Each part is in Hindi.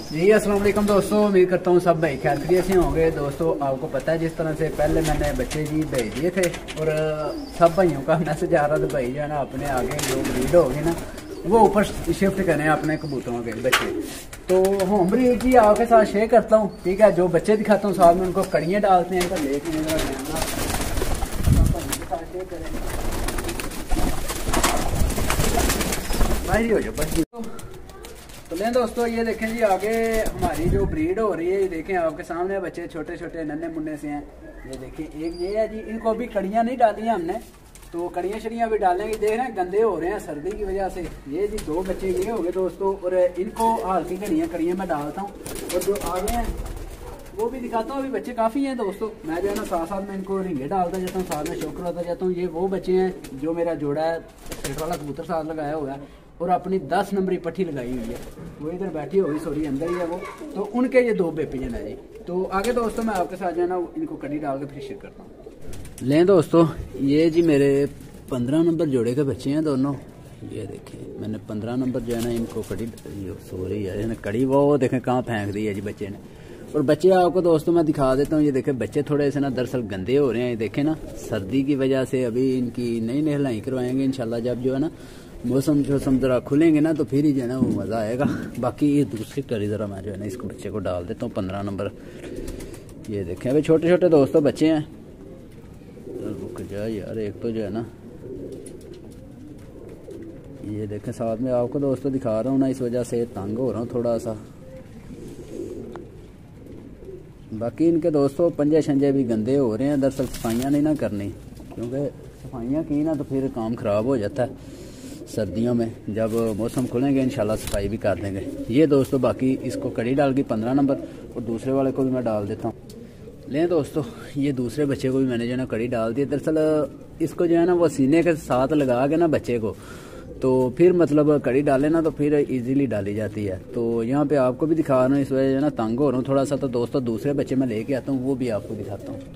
जी अस्सलाम वालेकुम दोस्तों, उम्मीद करता हूँ सब भाई खैरियत से होंगे। दोस्तों आपको पता है जिस तरह से पहले मैंने बच्चे जी भेज दिए थे और सब भाइयों का मैसेज आ रहा था भाई जो है ना अपने आगे जो ब्रीड होगी ना वो ऊपर शिफ्ट करें अपने कबूतरों के बच्चे। तो होम ब्रीड जी आपके साथ शेयर करता हूँ, ठीक है। जो बच्चे दिखाता हूँ साथ में उनको कड़ियाँ डालते हैं, तो लेके भाई हो जाओ। तो लें दोस्तों, ये देखें जी आगे हमारी जो ब्रीड हो रही है, ये देखें आपके सामने बच्चे छोटे छोटे नन्हे मुन्ने से हैं। ये देखें एक ये है जी, इनको अभी कड़ियाँ नहीं डाली हैं हमने, तो कड़ियाँ शड़ियाँ भी डालेंगे। देख रहे हैं गंदे हो रहे हैं सर्दी की वजह से। ये जी दो बच्चे ये हो गए दोस्तों, और इनको हल्की कड़ियाँ मैं डालता हूँ और जो आगे हैं वो भी दिखाता हूँ। अभी बच्चे काफ़ी हैं दोस्तों, मैं जो है ना साथ साथ में इनको रिंगे डालता जाता हूँ, साथ में शौक होता जाता हूँ। ये वो बच्चे हैं जो मेरा जोड़ा है सेट वाला कबूतर साथ लगाया हुआ है और अपनी 10 नंबरी पट्टी लगाई हुई है, वो इधर बैठी होगी, सॉरी अंदर ही है वो। तो उनके ये दो बेपिजन है जी। तो आगे दोस्तों मैं आपके साथ जो है ना इनको कड़ी डाल के फिर शेयर करता हूँ। लें दोस्तों, ये जी मेरे 15 नंबर जोड़े के बच्चे हैं दोनों। ये देखें मैंने 15 नंबर जो है ना इनको कड़ी, सॉरी है कड़ी वो देखें कहाँ फेंक दी है जी बच्चे ने। और बच्चे आपको दोस्तों मैं दिखा देता हूँ। ये देखें बच्चे थोड़े से ना दरअसल गंदे हो रहे हैं। ये देखें ना सर्दी की वजह से अभी इनकी नई नहलाई करवाएंगे इंशाल्लाह। जब जो है ना मौसम ज़रा खुलेंगे ना तो फिर ही जो है ना वो मज़ा आएगा। बाकी ये दूसरी कड़ी ज़रा मैं जो है ना इसको बच्चे को डाल देता हूँ 15 नंबर। ये देखें अभी छोटे छोटे दोस्तों बच्चे हैं। रुक जा यार, एक तो जो है ना ये देखें साथ में आपको दोस्तों दिखा रहा हूँ ना, इस वजह से तंग हो रहा हूँ थोड़ा सा। बाकी इनके दोस्तों पंजे शंजे भी गंदे हो रहे हैं। दरअसल सफाइयाँ नहीं ना करनी, क्योंकि सफाइयाँ की ना तो फिर काम ख़राब हो जाता है सर्दियों में। जब मौसम खुलेंगे इंशाल्लाह सफाई भी कर देंगे। ये दोस्तों बाकी इसको कड़ी डाल के 15 नंबर और दूसरे वाले को भी मैं डाल देता हूँ। लें दोस्तों, ये दूसरे बच्चे को भी मैंने जो है ना कड़ी डाल दी। दरअसल इसको जो है ना वो सीने के साथ लगा के ना बच्चे को, तो फिर मतलब कड़ी डाले ना तो फिर इजीली डाली जाती है। तो यहाँ पे आपको भी दिखा रहा हूँ, इस वजह से ना तंग हो रहा हूँ थोड़ा सा। तो दोस्तों दूसरे बच्चे मैं लेके आता हूँ, वो भी आपको दिखाता हूँ।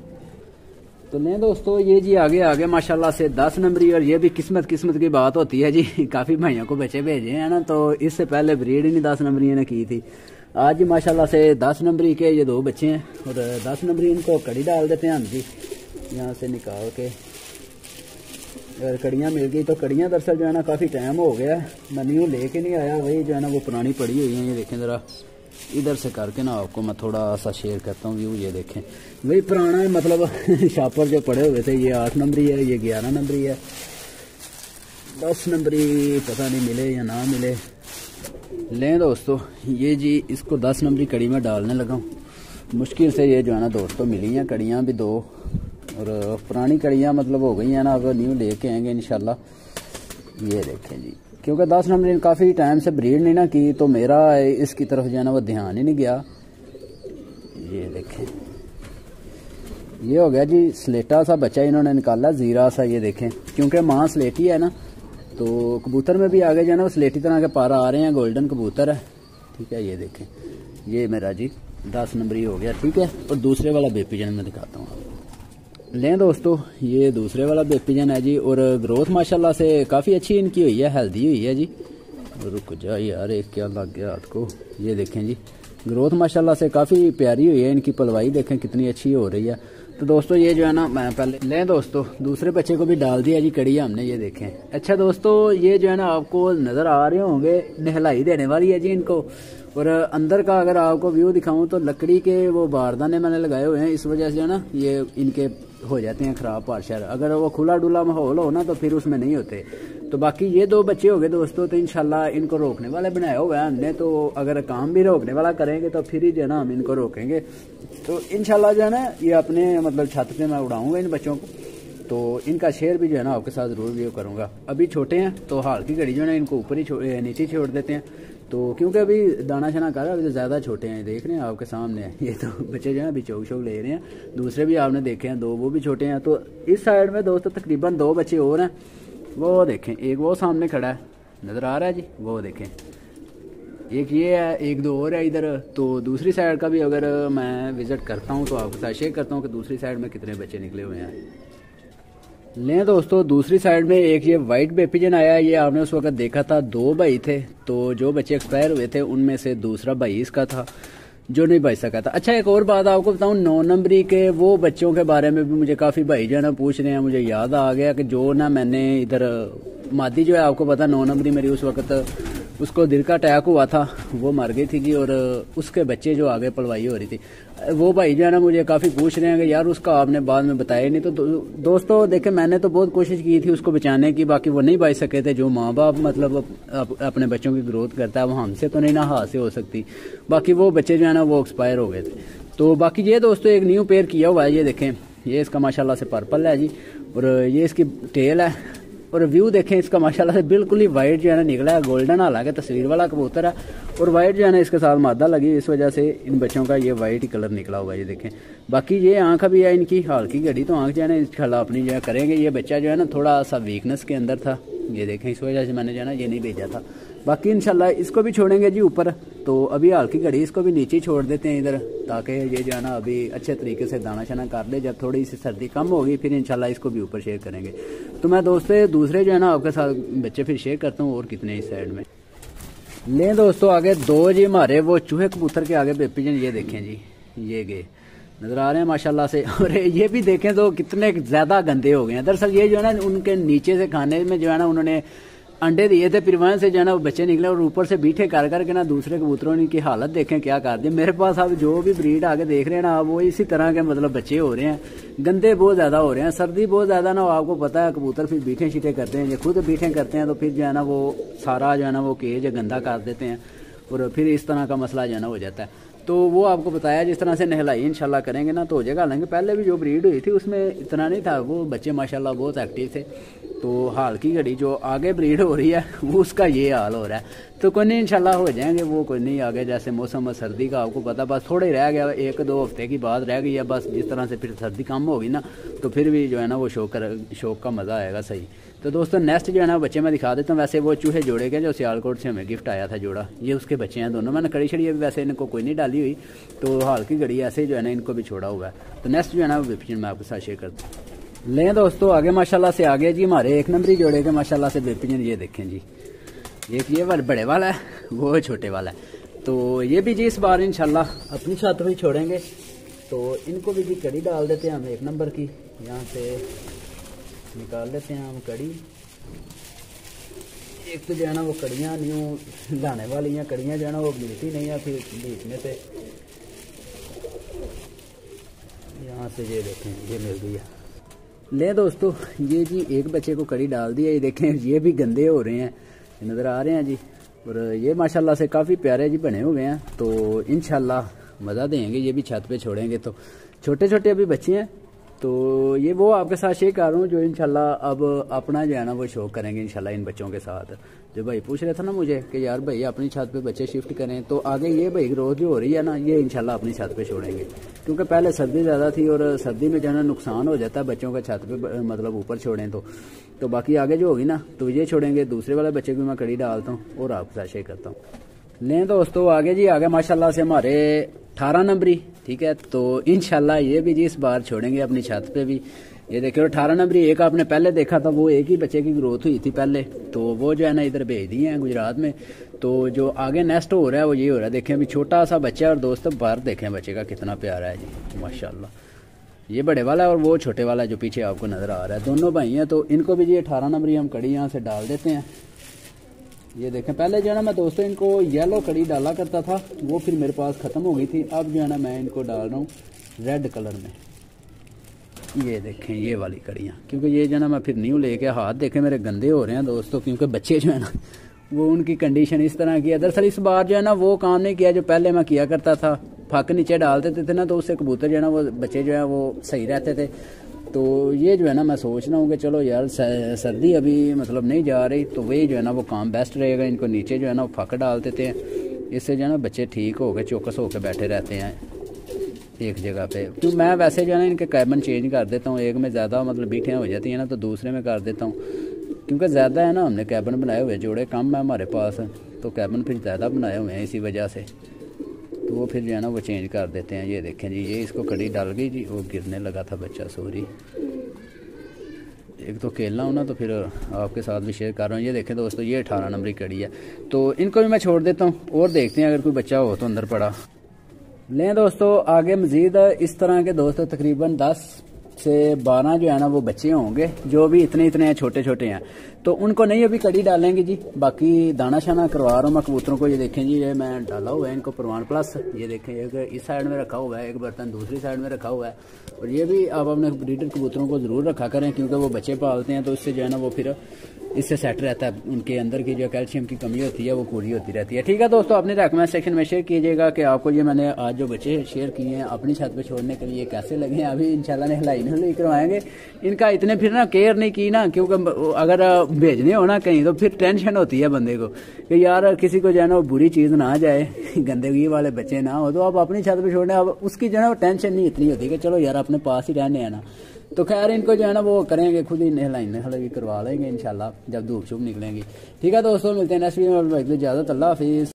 तो लें दोस्तों, ये जी आगे माशाल्लाह से 10 नंबरी। और ये भी किस्मत की बात होती है जी। काफ़ी भाइयों को बच्चे भेजे हैं ना, तो इससे पहले ब्रीड ही नहीं 10 नंबरी ने की थी। आज जी माशाल्लाह से 10 नंबरी के ये दो बच्चे हैं और 10 नंबरी इनको कड़ी डाल देते हैं हम जी यहाँ से निकाल के। अगर कड़ियाँ मिल गई तो कड़ियाँ दरअसल जो है ना काफ़ी टाइम हो गया, मैं न्यू लेके नहीं आया, वही जो है ना वो पुरानी पड़ी हुई है। ये देखें ज़रा इधर से करके ना आपको मैं थोड़ा सा शेयर करता हूँ व्यू। ये देखें वही पुराना है, मतलब शापर जो पड़े हुए थे। ये 8 नंबरी है, ये 11 नंबरी है, 10 नंबरी पता नहीं मिले या ना मिले। लें दोस्तों, ये जी इसको 10 नंबरी कड़ी में डालने लगा हूँ। मुश्किल से ये जो है ना दोस्तों मिली हैं कड़ियाँ भी 2, और पुरानी कड़ियाँ मतलब हो गई हैं ना, अब न्यू लेके आएंगे इंशाल्लाह। ये देखें जी, क्योंकि 10 नंबर काफ़ी टाइम से ब्रीड नहीं ना की, तो मेरा इसकी तरफ जो है ना वो ध्यान ही नहीं गया। ये देखें ये हो गया जी स्लेटा सा बच्चा इन्होंने निकाला, ज़ीरा सा। ये देखें क्योंकि माँ स्लेटी है ना, तो कबूतर में भी आगे जो है ना वो स्लेटी तरह के पारा आ रहे हैं, गोल्डन कबूतर है, ठीक है। ये देखें ये मेरा जी 10 नंबरी हो गया, ठीक है। और दूसरे वाला बेपिजन में दिखाता हूँ आपको। लें दोस्तों, ये दूसरे वाला बेपिजन है जी, और ग्रोथ माशाल्लाह से काफ़ी अच्छी इनकी हुई है, हेल्दी हुई है जी। रुक जा यार, एक क्या लग गया हाथ को। ये देखें जी ग्रोथ माशाल्लाह से काफ़ी प्यारी हुई है, इनकी पलवाई देखें कितनी अच्छी हो रही है। तो दोस्तों ये जो है ना मैं पहले लें दोस्तों दूसरे बच्चे को भी डाल दिया जी कड़ी हमने। ये देखें अच्छा दोस्तों, ये जो है ना आपको नज़र आ रहे होंगे नहलाई देने वाली है जी इनको। और अंदर का अगर आपको व्यू दिखाऊं तो लकड़ी के वो बारदाने मैंने लगाए हुए हैं, इस वजह से जो है ना ये इनके हो जाते हैं ख़राब पार्शर। अगर वो खुला डुला माहौल हो ना तो फिर उसमें नहीं होते। तो बाकी ये 2 बच्चे हो गए दोस्तों, तो इंशाल्लाह इनको रोकने वाले बनाया हुआ है हमने। तो अगर काम भी रोकने वाला करेंगे तो फिर ही जो है ना हम इनको रोकेंगे। तो इंशाल्लाह जो है ना ये अपने मतलब छत पे मैं उड़ाऊंगा इन बच्चों को, तो इनका शेयर भी जो है ना आपके साथ ज़रूर व्यू करूँगा। अभी छोटे हैं तो हाल की घड़ी जो है ना इनको ऊपर ही नीचे छोड़ देते हैं, तो क्योंकि अभी दाना शाना कर रहा है, अभी तो ज़्यादा छोटे हैं। देख रहे हैं आपके सामने है, ये तो बच्चे जो है अभी चौक ले रहे हैं। दूसरे भी आपने देखे हैं 2, वो भी छोटे हैं। तो इस साइड में दोस्तों तकरीबन 2 बच्चे और हैं, वो देखें एक वो सामने खड़ा है नज़र आ रहा है जी, वो देखें एक ये है, एक 2 और है इधर। तो दूसरी साइड का भी अगर मैं विज़िट करता हूँ तो आपके साथ शेयर करता हूँ कि दूसरी साइड में कितने बच्चे निकले हुए हैं। लें दोस्तों, दूसरी साइड में एक ये वाइट बेपिजन आया, ये आपने उस वक्त देखा था। 2 भाई थे, तो जो बच्चे एक्सपायर हुए थे उनमें से दूसरा भाई इसका था जो नहीं बच सका था। अच्छा, एक और बात आपको बताऊं, 9 नंबरी के वो बच्चों के बारे में भी मुझे काफ़ी भाई जो है ना पूछ रहे हैं। मुझे याद आ गया कि जो ना मैंने इधर मादी जो है, आपको पता 9 नंबरी मेरी उस वक्त उसको दिल का अटैक हुआ था, वो मर गई थी जी, और उसके बच्चे जो आगे पलवाई हो रही थी, वो भाई जो है ना मुझे काफ़ी पूछ रहे हैं कि यार उसका आपने बाद में बताया नहीं। तो दोस्तों देखें, मैंने तो बहुत कोशिश की थी उसको बचाने की, बाकी वो नहीं बच सके थे। जो माँ बाप मतलब अपने बच्चों की ग्रोथ करता है, वो हमसे तो नहीं ना हाथ से हो सकती। बाकी वो बच्चे जो है ना वो एक्सपायर हो गए थे। तो बाकी ये दोस्तों एक न्यू पेयर किया हुआ है, ये देखें, ये इसका माशाल्लाह से पर्पल है जी, और ये इसकी टेल है। और व्यू देखें इसका माशाल्लाह से बिल्कुल ही वाइट जो है ना निकला है, गोल्डन हालांकि तस्वीर वाला कबूतर है, और वाइट जो है ना इसके साथ मादा लगी, इस वजह से इन बच्चों का ये वाइट ही कलर निकला हुआ है। ये देखें, बाकी ये आंख भी है इनकी, हाल की घड़ी तो आंख जो है ना इंशाल्लाह अपनी जो है करेंगे। ये बच्चा जो है ना थोड़ा सा वीकनेस के अंदर था, ये देखें, इस वजह से मैंने जो है ना ये नहीं भेजा था। बाकी इंशाल्लाह इसको भी छोड़ेंगे जी ऊपर, तो अभी हाल की घड़ी इसको भी नीचे छोड़ देते हैं इधर, ताकि ये जो है ना अभी अच्छे तरीके से दाना शाना कर ले। जब थोड़ी सी सर्दी कम होगी फिर इंशाल्लाह इसको भी ऊपर शेयर करेंगे। तो मैं दोस्तों दूसरे जो है ना आपके साथ बच्चे फिर शेयर करता हूँ, और कितने इस साइड में। लें दोस्तों, आगे 2 जी हमारे वो चूहे कबूतर के आगे बेपिजन, ये देखें जी, ये गए नजर आ रहे हैं माशाल्लाह से। और ये भी देखें तो कितने ज्यादा गंदे हो गए हैं। दरअसल ये जो है ना उनके नीचे से खाने में जो है ना उन्होंने अंडे दिए थे, फिर वहां से जो है ना वो बच्चे निकले, और ऊपर से बीठे कर करके ना दूसरे कबूतरों की हालत देखें क्या कर दी। मेरे पास अब जो भी ब्रीड आगे देख रहे हैं ना, वो इसी तरह के मतलब बच्चे हो रहे हैं, गंदे बहुत ज्यादा हो रहे हैं। सर्दी बहुत ज्यादा ना, आपको पता है कबूतर फिर बीठे शीठे करते हैं, ये खुद बीठे करते हैं, तो फिर जो है ना वो सारा जो है ना वो केज गंदा कर देते हैं, और फिर इस तरह का मसला जो है ना हो जाता है। तो वो आपको बताया जिस तरह से नहलाई इंशाल्लाह करेंगे ना तो हो जाएगा। हालांकि पहले भी जो ब्रीड हुई थी उसमें इतना नहीं था, वो बच्चे माशाल्लाह बहुत एक्टिव थे। तो हाल की घड़ी जो आगे ब्रीड हो रही है वो उसका ये हाल हो रहा है। तो कोई नहीं, इंशाल्लाह हो जाएंगे वो, कोई नहीं। आगे जैसे मौसम सर्दी का आपको पता, बस थोड़े रह गया, 1-2 हफ्ते की बात रह गई है बस। जिस तरह से फिर सर्दी कम होगी ना तो फिर भी जो है ना वो शौक का मज़ा आएगा सही। तो दोस्तों नेक्स्ट जो है ना बच्चे मैं दिखा देता हूँ। वैसे वो चूहे जोड़े के जो सियालकोट से हमें गिफ्ट आया था जोड़ा, ये उसके बच्चे हैं दोनों। मैंने कड़ी छड़ी अभी वैसे इनको कोई नहीं डाली हुई, तो हाल की घड़ी ऐसे जो है ना इनको भी छोड़ा हुआ है। तो नेक्स्ट जो है ना वो बेपिजन मैं आपके साथ शेयर करता हूँ। लें दोस्तों, आगे माशाल्लाह से आगे जी हमारे 1 नंबरी जोड़े के माशाल्लाह से बेपिजन, ये देखें जी, एक ये बड़े वाला है, वो छोटे वाला है। तो ये भी जी इस बार इंशाल्लाह अपनी छत पर ही छोड़ेंगे। तो इनको भी जी कड़ी डाल देते हैं हम 1 नंबर की, यहाँ से निकाल लेते हैं हम कड़ी। एक तो जो है ना वो कड़ियाँ न्यू लाने वाली हैं, कड़ियाँ जो है ना वो मिलती नहीं है, फिर बीचने से यहाँ से ये देखें ये मिल गई है। ले दोस्तों, ये जी एक बच्चे को कड़ी डाल दी है, ये देखें ये भी गंदे हो रहे हैं, नज़र आ रहे हैं जी। और ये माशाल्लाह से काफ़ी प्यारे जी बने हुए हैं। तो इंशाल्लाह मज़ा देंगे, ये भी छत पे छोड़ेंगे। तो छोटे छोटे अभी बच्चे हैं, तो ये वो आपके साथ शेयर कर रहा हूँ जो इंशाल्लाह अब अपना जो है ना वो शौक करेंगे इंशाल्लाह इन बच्चों के साथ। जो भाई पूछ रहे थे ना मुझे कि यार भाई अपनी छत पे बच्चे शिफ्ट करें, तो आगे ये भाई ग्रोथ जो हो रही है ना ये इंशाल्लाह अपनी छत पे छोड़ेंगे। क्योंकि पहले सर्दी ज़्यादा थी, और सर्दी में जो है ना नुकसान हो जाता है बच्चों का छत पे मतलब ऊपर छोड़ें तो बाकी आगे जो होगी ना तो ये छोड़ेंगे। दूसरे वाले बच्चे को मैं कड़ी डालता हूँ और आपके साथ शेयर करता हूँ। लें दोस्तों, आगे जी आगे माशाल्लाह से हमारे 18 नंबरी, ठीक है। तो इंशाल्लाह ये भी जी इस बार छोड़ेंगे अपनी छत पे भी। ये देखिए 18 नंबरी एक आपने पहले देखा था, वो एक ही बच्चे की ग्रोथ हुई थी पहले, तो वो जो है ना इधर भेज दिए हैं गुजरात में। तो जो आगे नेक्स्ट हो रहा है वो ये हो रहा है, देखें अभी छोटा सा बच्चा, और दोस्तों बाहर देखें बच्चे का कितना प्यारा है जी माशाल्लाह। ये बड़े वाला है और वो छोटे वाला जो पीछे आपको नजर आ रहा है, दोनों भाई हैं। तो इनको भी जी 18 नंबरी हम कड़ी यहाँ से डाल देते हैं। ये देखें पहले जो है ना मैं दोस्तों इनको येलो कड़ी डाला करता था, वो फिर मेरे पास ख़त्म हो गई थी। अब जो है ना मैं इनको डाल रहा हूँ रेड कलर में। ये देखें ये वाली कड़ियाँ, क्योंकि ये जो है ना मैं फिर न्यू लेके, हाथ देखें मेरे गंदे हो रहे हैं दोस्तों, क्योंकि बच्चे जो है ना वो उनकी कंडीशन इस तरह की है। दरअसल इस बार जो है ना वो काम नहीं किया जो पहले मैं किया करता था, फक नीचे डाल देते थे ना, तो उससे कबूतर जो है ना वो बच्चे जो है वो सही रहते थे। तो ये जो है ना मैं सोच रहा हूँ कि चलो यार सर्दी अभी मतलब नहीं जा रही, तो वही जो है ना वो काम बेस्ट रहेगा। इनको नीचे जो है ना वो फक डाल देते हैं, इससे जो है ना बच्चे ठीक हो गए चौकस होकर बैठे रहते हैं एक जगह पे। तो मैं वैसे जो है ना इनके कैबन चेंज कर देता हूँ, एक में ज़्यादा मतलब बीठियाँ हो जाती हैं ना तो दूसरे में कर देता हूँ, क्योंकि ज़्यादा है ना हमने कैबन बनाए हुए, जोड़े कम है हमारे पास, तो कैबन फिर ज़्यादा बनाए हुए हैं इसी वजह से। तो वो फिर जो है ना वो चेंज कर देते हैं। ये देखें जी ये इसको कड़ी डाल गई जी, वो गिरने लगा था बच्चा, सॉरी। एक तो खेलना हूँ ना, तो फिर आपके साथ भी शेयर कर रहा हूँ। ये देखें दोस्तों, ये 18 नंबर की कड़ी है, तो इनको भी मैं छोड़ देता हूँ और देखते हैं अगर कोई बच्चा हो तो अंदर पड़ा लें। दोस्तों आगे मजीद इस तरह के दोस्तों तकरीबन 10 से 12 जो है ना वो बच्चे होंगे, जो भी इतने हैं, छोटे छोटे हैं, तो उनको नहीं अभी कड़ी डालेंगे जी। बाकी दाना शाना करवा रहा हूँ मैं कबूतरों को। ये देखें जी, ये मैं डाला हुआ है इनको परवान प्लस। ये देखें, एक इस साइड में रखा हुआ है, एक बर्तन दूसरी साइड में रखा हुआ है। और ये भी आप अपने ब्रीडर कबूतरों को ज़रूर रखा करें, क्योंकि वो बच्चे पालते हैं तो इससे जो है ना वो फिर इससे सेट रहता है, उनके अंदर की जो कैल्शियम की कमी होती है वो पूरी होती रहती है। ठीक है दोस्तों, अपने रेकमेंड सेक्शन में शेयर कीजिएगा कि आपको ये मैंने आज जो बच्चे शेयर किए हैं अपनी छत पे छोड़ने के लिए कैसे लगे हैं। अभी इंशाल्लाह नहलाई करवाएंगे इनका। इतने फिर ना केयर नहीं की ना, क्योंकि अगर भेजने हो ना कहीं तो फिर टेंशन होती है बंदे को कि यार किसी को जो है ना वो बुरी चीज़ ना जाए, गंदगी वाले बच्चे ना हो, तो आप अपनी छत पे छोड़ने, अब उसकी जो है ना टेंशन नहीं इतनी होती कि चलो यार अपने पास ही रहने हैं ना। तो खैर इनको जो है ना वो करेंगे, खुद ही नहलाई करवा लेंगे इंशाल्लाह जब धूप छूप निकलेंगी। ठीक है दोस्तों, मिलते हैं नेक्स्ट वीडियो में। इजाज़त, अल्लाह हाफिज़।